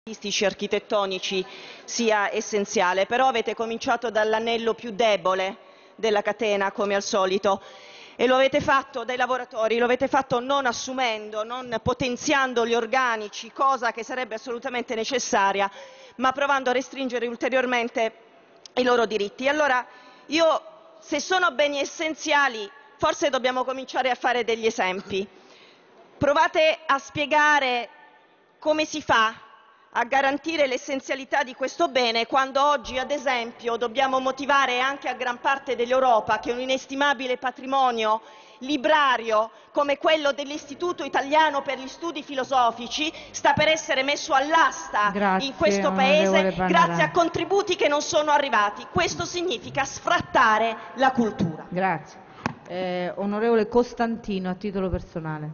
artistici, architettonici sia essenziale, però avete cominciato dall'anello più debole della catena, come al solito, e lo avete fatto dai lavoratori, lo avete fatto non assumendo, non potenziando gli organici, cosa che sarebbe assolutamente necessaria, ma provando a restringere ulteriormente i loro diritti. Allora, se sono beni essenziali, forse dobbiamo cominciare a fare degli esempi. Provate a spiegare come si fa a garantire l'essenzialità di questo bene quando oggi, ad esempio, dobbiamo motivare anche a gran parte dell'Europa che un inestimabile patrimonio librario come quello dell'Istituto Italiano per gli Studi Filosofici sta per essere messo all'asta in questo Paese grazie a contributi che non sono arrivati. Questo significa sfrattare la cultura. Grazie. Onorevole Costantino, a titolo personale.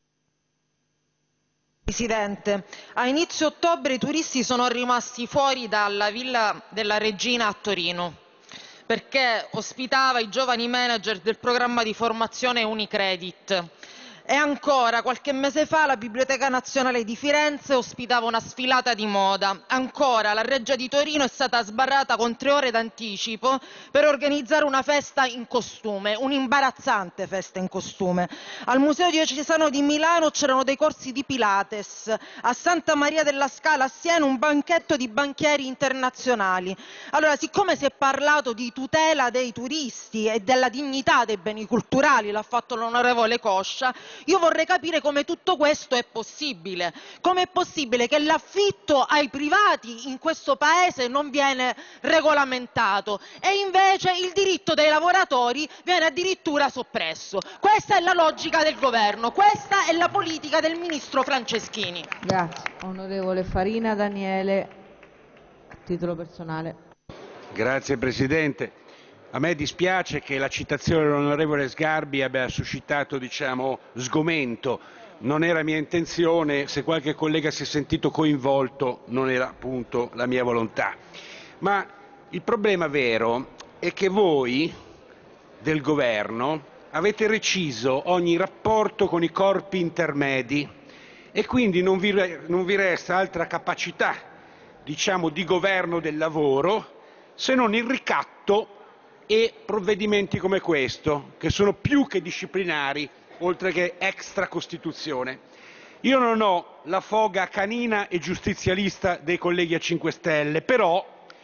Presidente, a inizio ottobre i turisti sono rimasti fuori dalla Villa della Regina a Torino perché ospitava i giovani manager del programma di formazione Unicredit. E ancora, qualche mese fa, la Biblioteca Nazionale di Firenze ospitava una sfilata di moda. Ancora, la Reggia di Torino è stata sbarrata con 3 ore d'anticipo per organizzare una festa in costume, un'imbarazzante festa in costume. Al Museo Diocesano di Milano c'erano dei corsi di Pilates, a Santa Maria della Scala a Siena un banchetto di banchieri internazionali. Allora, siccome si è parlato di tutela dei turisti e della dignità dei beni culturali, l'ha fatto l'onorevole Coscia, io vorrei capire come tutto questo è possibile. Com'è possibile che l'affitto ai privati in questo Paese non viene regolamentato e invece il diritto dei lavoratori viene addirittura soppresso? Questa è la logica del governo, questa è la politica del ministro Franceschini. Grazie. Onorevole Farina Daniele, a titolo personale. Grazie Presidente. A me dispiace che la citazione dell'onorevole Sgarbi abbia suscitato, sgomento. Non era mia intenzione, se qualche collega si è sentito coinvolto non era appunto la mia volontà. Ma il problema vero è che voi del governo avete reciso ogni rapporto con i corpi intermedi e quindi non vi resta altra capacità, di governo del lavoro se non il ricatto e provvedimenti come questo, che sono più che disciplinari, oltre che extra Costituzione. Io non ho la foga canina e giustizialista dei colleghi a 5 Stelle, però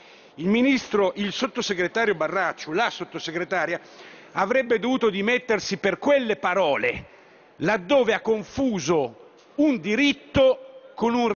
il sottosegretario Barracciu, la sottosegretaria, avrebbe dovuto dimettersi per quelle parole, laddove ha confuso un diritto con un